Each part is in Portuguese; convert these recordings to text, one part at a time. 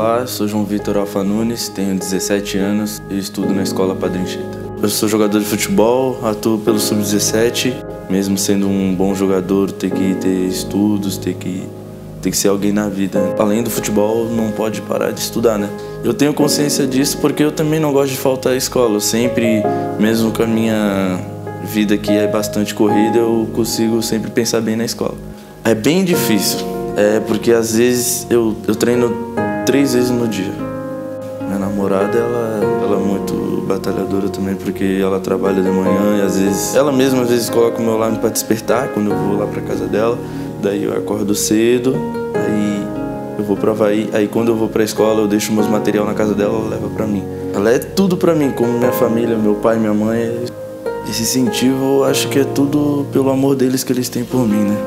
Olá, sou João Vitor Alfa Nunes, tenho 17 anos e estudo na Escola Padre Anchieta. Eu sou jogador de futebol, atuo pelo Sub-17. Mesmo sendo um bom jogador, tem que ter estudos, tem que ser alguém na vida. Além do futebol, não pode parar de estudar, né? Eu tenho consciência disso porque eu também não gosto de faltar à escola. Eu sempre, mesmo com a minha vida que é bastante corrida, eu consigo sempre pensar bem na escola. É bem difícil, porque às vezes eu treino 3 vezes no dia. Minha namorada, ela é muito batalhadora também, porque ela trabalha de manhã e às vezes ela mesma coloca o meu alarme para despertar quando eu vou lá para casa dela. Daí eu acordo cedo, aí eu vou para Avaí, aí quando eu vou para a escola eu deixo meus material na casa dela, ela leva para mim. Ela é tudo para mim, como minha família, meu pai, minha mãe. Esse incentivo, eu acho que é tudo pelo amor deles que eles têm por mim, né?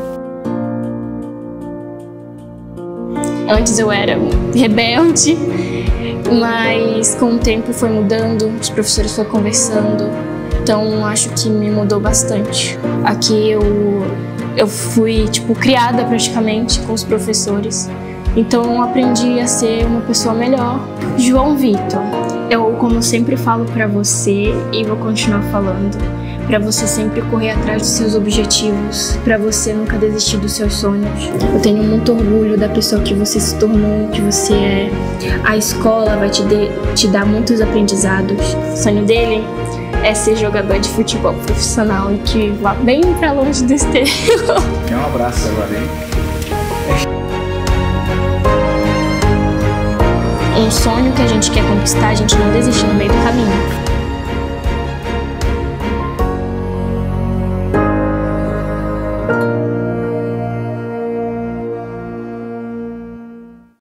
Antes eu era rebelde, mas com o tempo foi mudando, os professores foram conversando, então acho que me mudou bastante. Aqui eu fui criada praticamente com os professores, então aprendi a ser uma pessoa melhor. João Vitor, como eu sempre falo pra você e vou continuar falando, para você sempre correr atrás dos seus objetivos, para você nunca desistir dos seus sonhos. Eu tenho muito orgulho da pessoa que você se tornou, que você é. A escola vai te dar muitos aprendizados. O sonho dele é ser jogador de futebol profissional e que vá bem para longe do exterior. Quer um abraço agora, hein? Um sonho que a gente quer conquistar, a gente não desiste no meio do caminho.